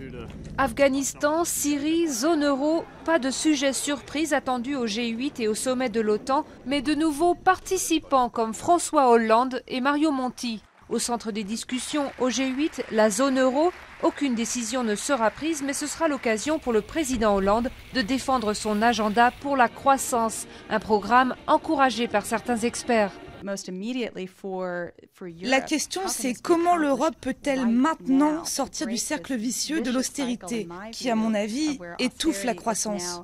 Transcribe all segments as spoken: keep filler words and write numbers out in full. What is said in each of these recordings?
Afghanistan, Syrie, zone euro, pas de sujet surprise attendu au G huit et au sommet de l'OTAN, mais de nouveaux participants comme François Hollande et Mario Monti. Au centre des discussions au G huit, la zone euro, aucune décision ne sera prise, mais ce sera l'occasion pour le président Hollande de défendre son agenda pour la croissance, un programme encouragé par certains experts. La question, c'est comment l'Europe peut-elle maintenant sortir du cercle vicieux de l'austérité, qui, à mon avis, étouffe la croissance.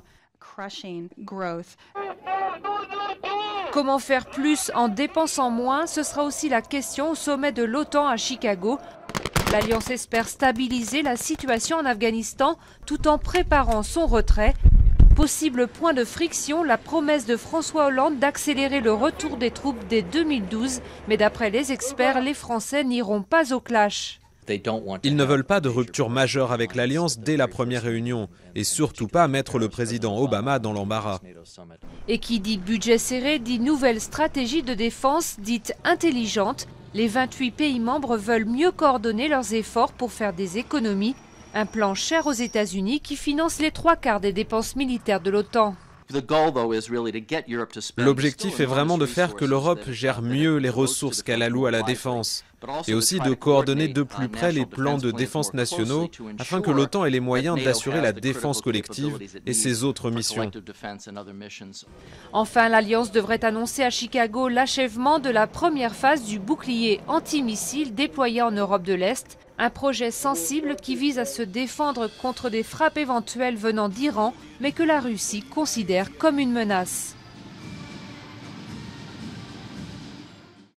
Comment faire plus en dépensant moins, ce sera aussi la question au sommet de l'OTAN à Chicago. L'Alliance espère stabiliser la situation en Afghanistan tout en préparant son retrait. Possible point de friction, la promesse de François Hollande d'accélérer le retour des troupes dès deux mille douze. Mais d'après les experts, les Français n'iront pas au clash. Ils ne veulent pas de rupture majeure avec l'Alliance dès la première réunion et surtout pas mettre le président Obama dans l'embarras. Et qui dit budget serré dit nouvelle stratégie de défense dite intelligente. Les vingt-huit pays membres veulent mieux coordonner leurs efforts pour faire des économies. Un plan cher aux États-Unis qui finance les trois quarts des dépenses militaires de l'OTAN. L'objectif est vraiment de faire que l'Europe gère mieux les ressources qu'elle alloue à la défense et aussi de coordonner de plus près les plans de défense nationaux afin que l'OTAN ait les moyens d'assurer la défense collective et ses autres missions. Enfin, l'Alliance devrait annoncer à Chicago l'achèvement de la première phase du bouclier antimissile déployé en Europe de l'Est. Un projet sensible qui vise à se défendre contre des frappes éventuelles venant d'Iran, mais que la Russie considère comme une menace.